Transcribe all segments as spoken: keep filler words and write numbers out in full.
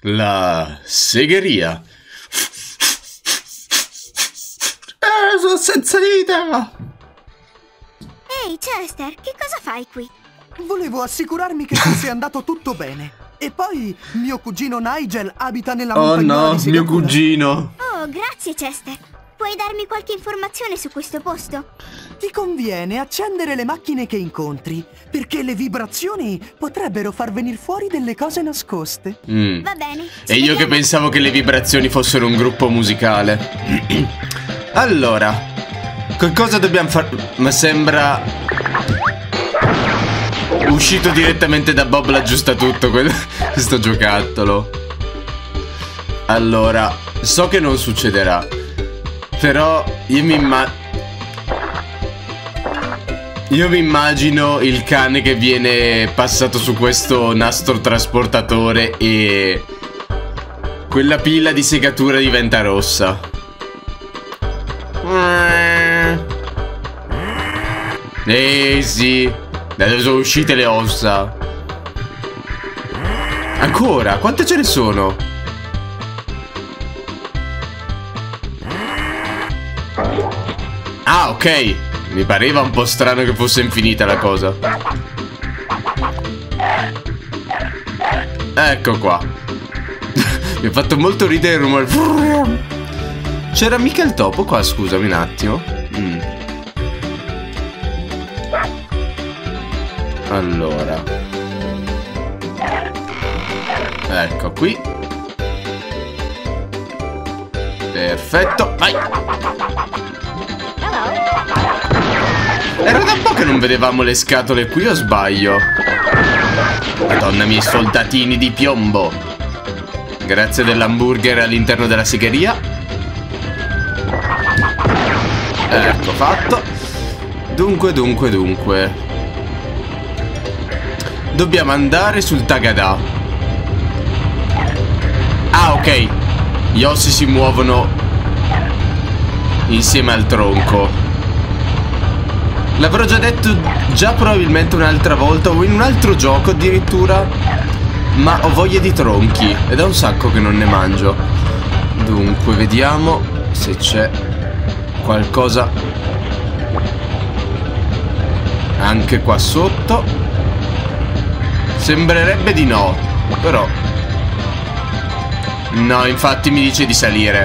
La segheria. Eh, sono senza vita. Ehi, Chester, che cosa fai qui? Volevo assicurarmi che fosse andato tutto bene. E poi mio cugino Nigel abita nella Oh montagnola no, di Segatura. mio cugino. Oh, grazie, Chester. Puoi darmi qualche informazione su questo posto? Ti conviene accendere le macchine che incontri, perché le vibrazioni potrebbero far venire fuori delle cose nascoste. Mm. Va bene. E io che pensavo che le vibrazioni fossero un gruppo musicale. Allora, che cosa dobbiamo fare? Ma sembra uscito direttamente da Bob l'aggiusta tutto questo giocattolo. Allora, so che non succederà, però io mi immagino Io mi immagino il cane che viene passato su questo nastro trasportatore e quella pila di segatura diventa rossa. Eh sì, da dove sono uscite le ossa? Ancora? Quante ce ne sono? Ah, ok. Mi pareva un po' strano che fosse infinita la cosa. Ecco qua. Mi ha fatto molto ridere il rumore. C'era mica il topo qua, scusami un attimo. mm. Allora, ecco qui. Perfetto, vai. Era da un po' che non vedevamo le scatole qui, o sbaglio? Madonna, miei soldatini di piombo. Grazie dell'hamburger all'interno della segheria. Ecco fatto. Dunque, dunque, dunque dobbiamo andare sul Tagada. Ah, ok. Gli ossi si muovono insieme al tronco. L'avrò già detto già probabilmente un'altra volta o in un altro gioco addirittura, ma ho voglia di tronchi ed è un sacco che non ne mangio. Dunque vediamo se c'è qualcosa anche qua sotto. Sembrerebbe di no, però no, infatti mi dice di salire.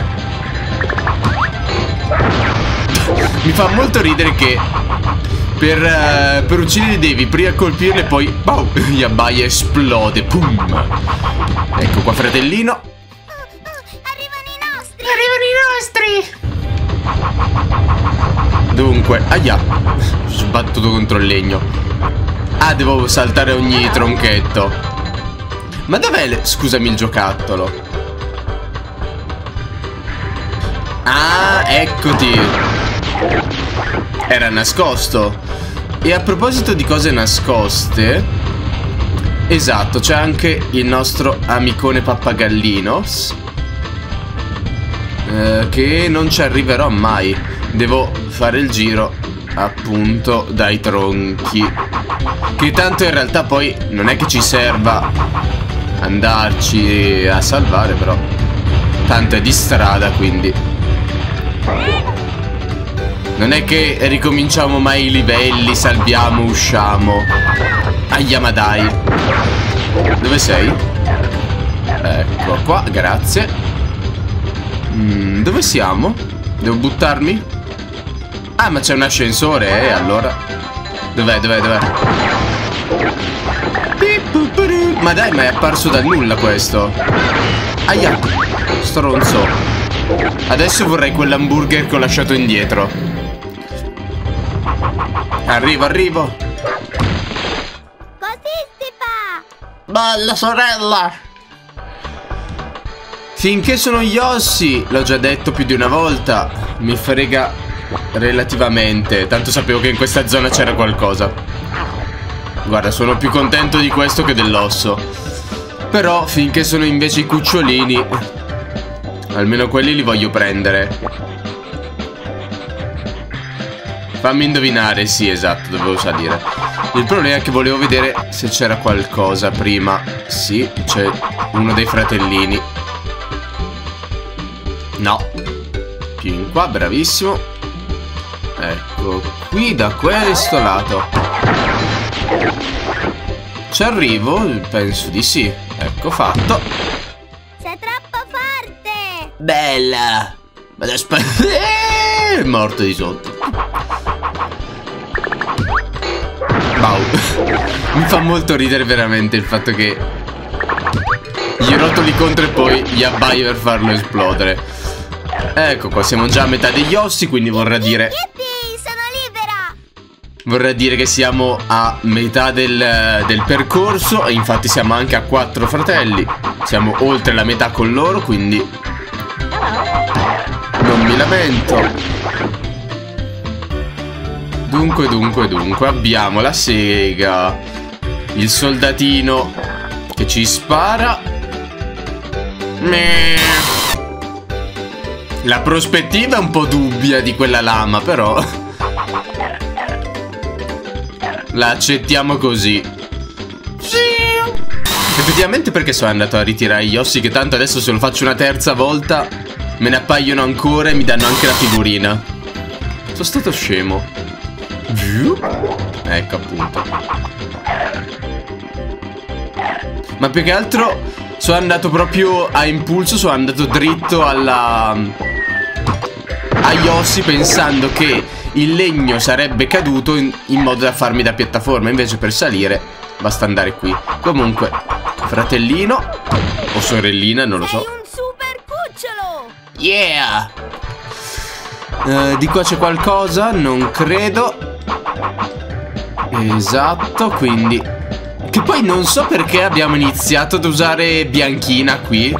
Mi fa molto ridere che Per, uh, per ucciderli devi prima colpirli e poi bow, gli abbaia e esplode. Pum. Ecco qua, fratellino. Oh, oh, arrivano i nostri! Arrivano i nostri! Dunque, aia, sbattuto contro il legno. Ah, devo saltare ogni tronchetto. Ma dov'è, le... scusami, il giocattolo? Ah, eccoti. Era nascosto. E a proposito di cose nascoste, esatto, c'è anche il nostro amicone pappagallino, eh, che non ci arriverò mai. Devo fare il giro appunto dai tronchi, che tanto in realtà poi non è che ci serva andarci a salvare, però tanto è di strada, quindi non è che ricominciamo mai i livelli, salviamo, usciamo. Aia, ma dai. Dove sei? Ecco qua, grazie. mm, Dove siamo? Devo buttarmi? Ah, ma c'è un ascensore, eh, allora. Dov'è, dov'è, dov'è? Ma dai, ma è apparso dal nulla questo. Aia, stronzo. Adesso vorrei quell'hamburger che ho lasciato indietro. Arrivo, arrivo. Così si fa! Bella sorella. Finché sono gli ossi, l'ho già detto più di una volta, mi frega relativamente. Tanto sapevo che in questa zona c'era qualcosa. Guarda, sono più contento di questo che dell'osso. Però finché sono invece i cucciolini, almeno quelli li voglio prendere. Fammi indovinare, sì, esatto, dovevo salire. Il problema è che volevo vedere se c'era qualcosa prima. Sì, c'è uno dei fratellini. No. Più in qua, bravissimo. Ecco, qui da questo lato. Ci arrivo? Penso di sì. Ecco, fatto. Sei troppo forte! Bella! Vado a spa... È morto di sotto. Wow. Mi fa molto ridere veramente il fatto che gli rotoli contro e poi gli abbai per farlo esplodere. Ecco qua, siamo già a metà degli ossi, quindi vorrà dire... Yippee, sono libera! Vorrà dire che siamo a metà del, del percorso. E infatti siamo anche a quattro fratelli. Siamo oltre la metà con loro, quindi non mi lamento. Dunque, dunque, dunque, abbiamo la sega, il soldatino che ci spara. La prospettiva è un po' dubbia di quella lama, però la accettiamo così. Effettivamente perché sono andato a ritirare gli ossi, che tanto adesso se lo faccio una terza volta me ne appaiono ancora e mi danno anche la figurina. Sono stato scemo. Ecco appunto. Ma più che altro sono andato proprio a impulso, sono andato dritto alla... agli ossi, pensando che il legno sarebbe caduto in, in modo da farmi da piattaforma. Invece per salire basta andare qui. Comunque, fratellino o sorellina, non lo so. Sei un super cucciolo! Yeah! Uh, di qua c'è qualcosa? Non credo. Esatto, quindi... Che poi non so perché abbiamo iniziato ad usare Bianchina qui.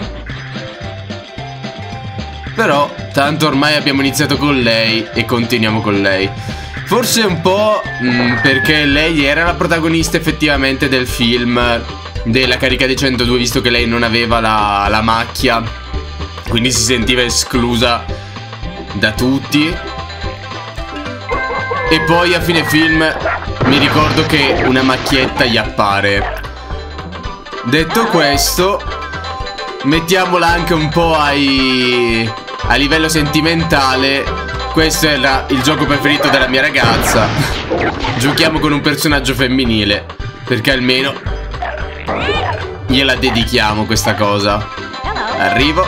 Però tanto ormai abbiamo iniziato con lei e continuiamo con lei. Forse un po' mh, perché lei era la protagonista effettivamente del film della carica dei centodue, visto che lei non aveva la, la macchia, quindi si sentiva esclusa da tutti. E poi a fine film mi ricordo che una macchietta gli appare. Detto questo, mettiamola anche un po' ai... a livello sentimentale. Questo era il gioco preferito della mia ragazza. Giochiamo con un personaggio femminile, perché almeno gliela dedichiamo questa cosa. Arrivo.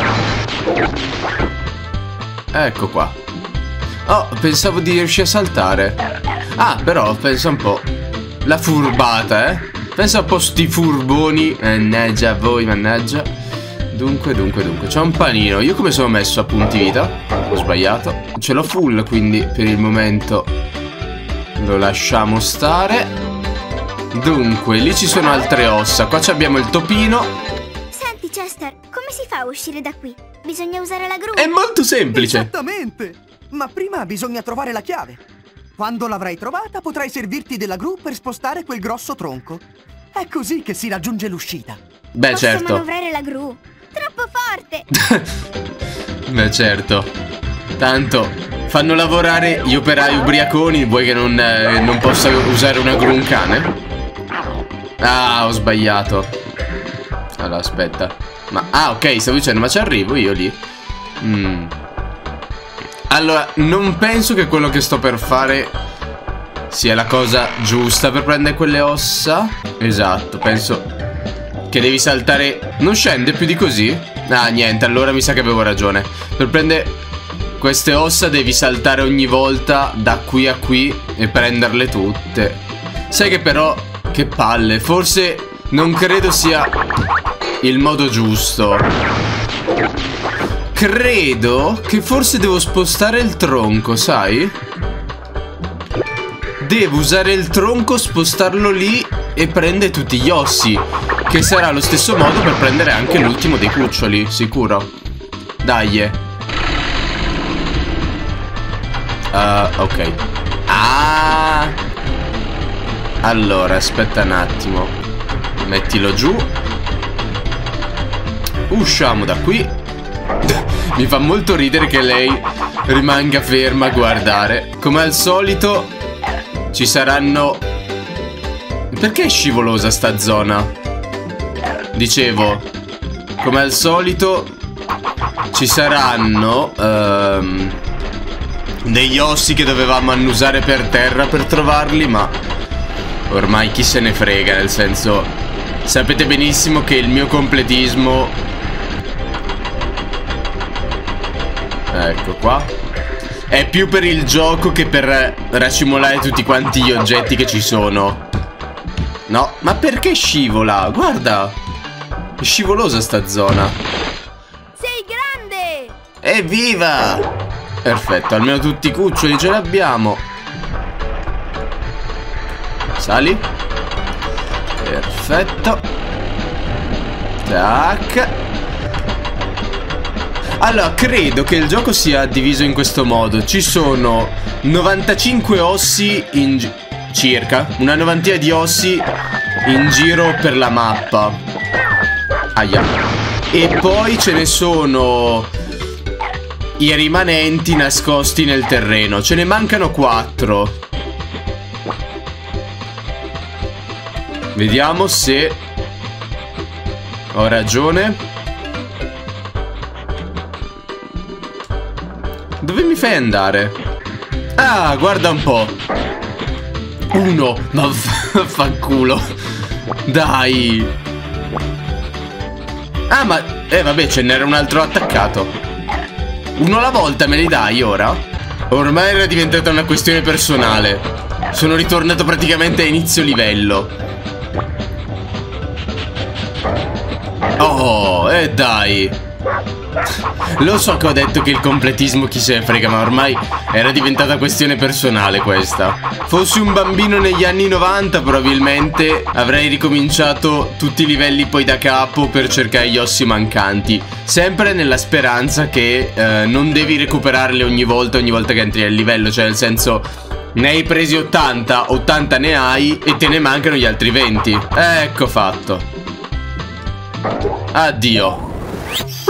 Ecco qua. Oh, pensavo di riuscire a saltare. Ah, però, pensa un po'. La furbata, eh. Pensa un po' sti furboni. Mannaggia a voi, mannaggia. Dunque, dunque, dunque. C'è un panino. Io come sono messo a punti vita? Ho sbagliato. Ce l'ho full, quindi per il momento lo lasciamo stare. Dunque, lì ci sono altre ossa. Qua abbiamo il topino. Senti, Chester, come si fa a uscire da qui? Bisogna usare la gru. È molto semplice. Esattamente. Ma prima bisogna trovare la chiave. Quando l'avrai trovata potrai servirti della gru per spostare quel grosso tronco. È così che si raggiunge l'uscita. Beh, Posso certo. manovrare la gru. Troppo forte. Beh, certo. Tanto fanno lavorare gli operai ubriaconi. Vuoi che non, eh, non possa usare una gru un cane? Ah, ho sbagliato. Allora, aspetta. Ma, ah, ok, stavo dicendo, ma ci arrivo io lì? Mm. Allora, non penso che quello che sto per fare sia la cosa giusta per prendere quelle ossa. Esatto, penso che devi saltare. Non scende più di così? Ah, niente, allora mi sa che avevo ragione. Per prendere queste ossa devi saltare ogni volta da qui a qui e prenderle tutte. Sai che però, che palle. Forse non credo sia il modo giusto. Credo che forse devo spostare il tronco, sai? Devo usare il tronco, spostarlo lì e prendere tutti gli ossi, che sarà lo stesso modo per prendere anche l'ultimo dei cuccioli, sicuro. Dai. Uh, ok. Ah. Allora, aspetta un attimo. Mettilo giù. Usciamo da qui. Mi Mi fa molto ridere che lei rimanga ferma a guardare. Come al solito ci saranno... Perché è scivolosa sta zona? Dicevo, come al solito ci saranno um, degli ossi che dovevamo annusare per terra per trovarli, ma ormai chi se ne frega, nel senso, sapete benissimo che il mio completismo... Ecco qua. È più per il gioco che per racimolare tutti quanti gli oggetti che ci sono. No, ma perché scivola? Guarda, è scivolosa sta zona. Sei grande! Evviva! Perfetto, almeno tutti i cuccioli ce l'abbiamo. Sali. Perfetto. Tac. Allora, credo che il gioco sia diviso in questo modo. Ci sono novantacinque ossi in gi- circa una novantina di ossi in giro per la mappa. Aia. E poi ce ne sono i rimanenti nascosti nel terreno. Ce ne mancano quattro. Vediamo se ho ragione. Dove mi fai andare? Ah, guarda un po'. Uno. Ma fanculo. Dai. Ah, ma... Eh, vabbè, ce n'era un altro attaccato. Uno alla volta me li dai ora? Ormai era diventata una questione personale. Sono ritornato praticamente a inizio livello. Oh, e eh dai. Lo so che ho detto che il completismo chi se ne frega, ma ormai era diventata questione personale questa. Fossi un bambino negli anni novanta probabilmente avrei ricominciato tutti i livelli poi da capo per cercare gli ossi mancanti, sempre nella speranza che eh, non devi recuperarli ogni volta ogni volta che entri nel livello. Cioè nel senso, ne hai presi ottanta, ottanta ne hai e te ne mancano gli altri venti. Ecco fatto. Addio.